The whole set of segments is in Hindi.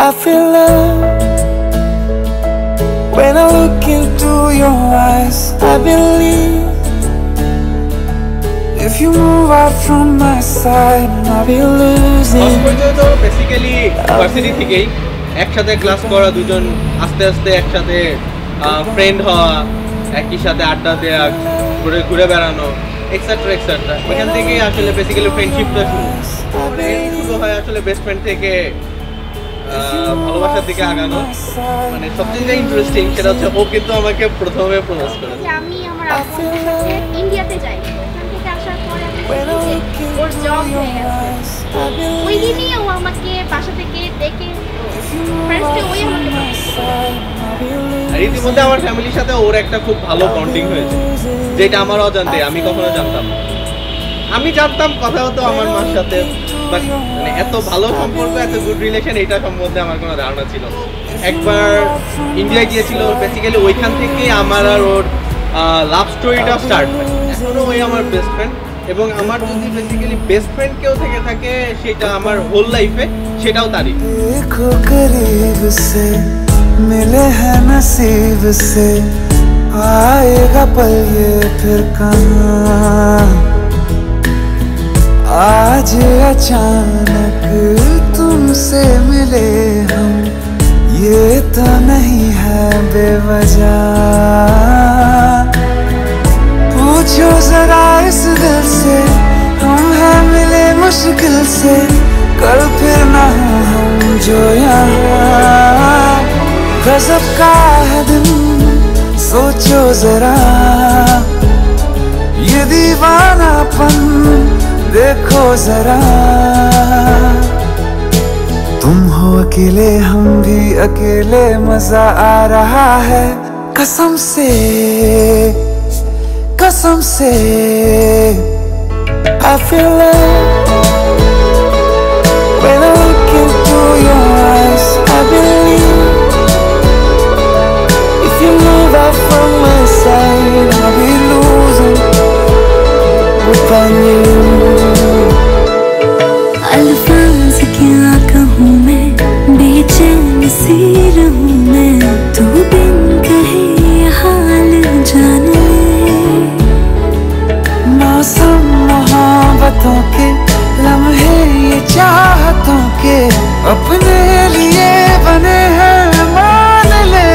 I feel love when I look into your eyes. I believe if you move out from my side, I'll be losing. Basically varsity থেকেই একসাথে ক্লাস করা, দুজন আস্তে আস্তে একসাথে ফ্রেন্ড হওয়া, একই সাথে আড্ডা দেওয়া, ঘুরে ঘুরে বেড়ানো, এক্সেট্রা এক্সেট্রা। এখান থেকেই আসলে বেসিক্যালি ফ্রেন্ডশিপটা শুরু হয়। আসলে বেস্ট ফ্রেন্ড থেকে ভালোবাসার দিকে আগানো, মানে সবচেয়ে ইন্টারেস্টিং সেটা হচ্ছে ও কিন্তু আমাকে প্রথমে প্রপোজ করেছে। আমি আমার বন্ধুর সাথে ইন্ডিয়াতে যাই, ওখান থেকে আসার পরে আমি ওর জব হয়ে গেছে। ওই দিনই ও আমাকে বাসা থেকে ডেকে ফার্স্টে ওই আমাকে আর ইতিমধ্যে আমার ফ্যামিলির সাথে ওর একটা খুব ভালো বন্ডিং হয়েছে, যেটা আমার অজান্তে আমি কখনো জানতাম। আমি জানতাম কথা হতো আমার মার সাথে, বাট মানে এত ভালো সম্পর্ক, এত গুড রিলেশন, এটা সম্বন্ধে আমার কোনো ধারণা ছিল। একবার ইন্ডিয়া গিয়েছিল, বেসিক্যালি ওইখান থেকে আমার আর ওর লাভ স্টোরিটা স্টার্ট হয়। এখনো ওই আমার বেস্ট ফ্রেন্ড, এবং আমার যদি বেসিক্যালি বেস্ট ফ্রেন্ড কেউ থেকে থাকে সেটা আমার হোল লাইফে, সেটাও তারই। देखो करीब से मिले हैं नसीब से, आएगा पल ये फिर कहाँ। आज अचानक तुमसे मिले हम, ये तो नहीं है बेवजह। पूछो जरा इस दिल से, हम हैं मिले मुश्किल से, कल फिर ना हो हम जो यहाँ। गजब का है दिन सोचो जरा, ये दीवानापन देखो जरा। तुम हो अकेले हम भी अकेले, मजा आ रहा है कसम से कसम से। I feel love when I look into your eyes. I believe if you move out from my side, I'll be losing without you. अल्फाज क्या कहूँ मैं, बेचैन सी रहूँ मैं, तू बिन कहे ये हाल जान ले। मौसम मोहब्बतों के लम्हे ये चाहतों के, अपने लिए बने हैं मान ले।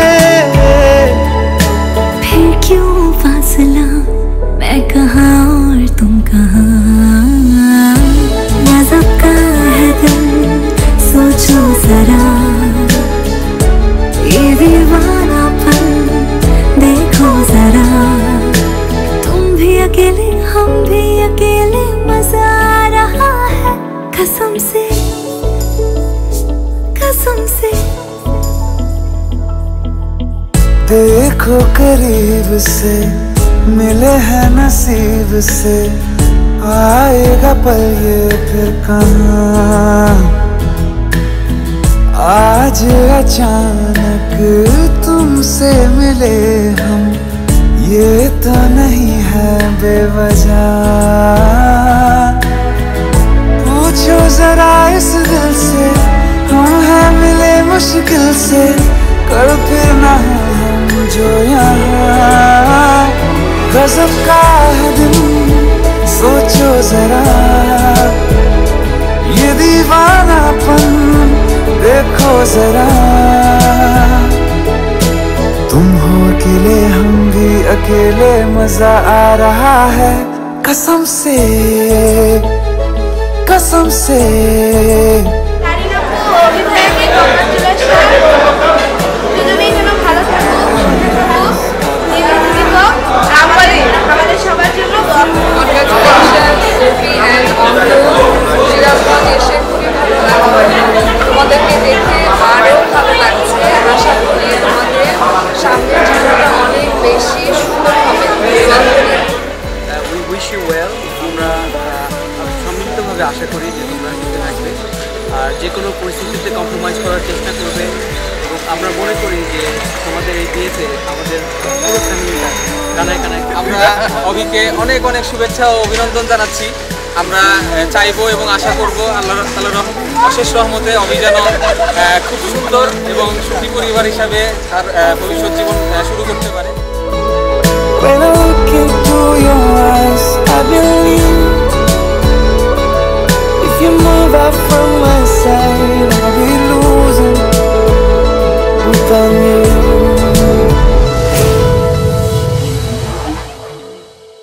फिर क्यों फासला, मैं कहाँ और तुम कहाँ। गजब का है दिल सोचो जरा, ये दीवानापन देखो जरा। तुम भी अकेले हम भी अकेले, मजा आ रहा है कसम से कसम से। देखो करीब से मिले हैं नसीब से, आएगा पल ये फिर कहाँ। आज अचानक तुमसे मिले हम, ये तो नहीं है बेवजह। पूछो जरा इस दिल से, हम हैं मिले मुश्किल से, कल फिर ना हो हम जो यहाँ। गजब का है दिन सोचो जरा, ये दीवानापन देखो जरा। तुम हो अकेले हम भी अकेले, मजा आ रहा है कसम से कसम से। আমাদের সবার জন্য তোমাদেরকে দেখে আরও ভালো লাগছে। আশা করি তোমাদের সামনের জীবনটা অনেক বেশি সুন্দর হবে। We wish you well. আমরা সম্মিলিতভাবে আশা করি যে তোমরা সুখে থাকবে, আর যে কোনো পরিস্থিতিতে কম্প্রোমাইজ করার চেষ্টা করবে। এবং আমরা মনে করি যে তোমাদের এই বিয়েতে আমাদের পুরো ফ্যামিলিটা কানায় কানায়। আমরা অভিকে অনেক অনেক শুভেচ্ছা ও অভিনন্দন জানাচ্ছি। আমরা চাইবো এবং আশা করব আল্লাহ তাআলার অশেষ রহমতে অভিযান খুব সুন্দর এবং সুখী পরিবার হিসাবে তার ভবিষ্যৎ জীবন শুরু করতে পারে। When I look into your eyes, I believe if you move out from my side,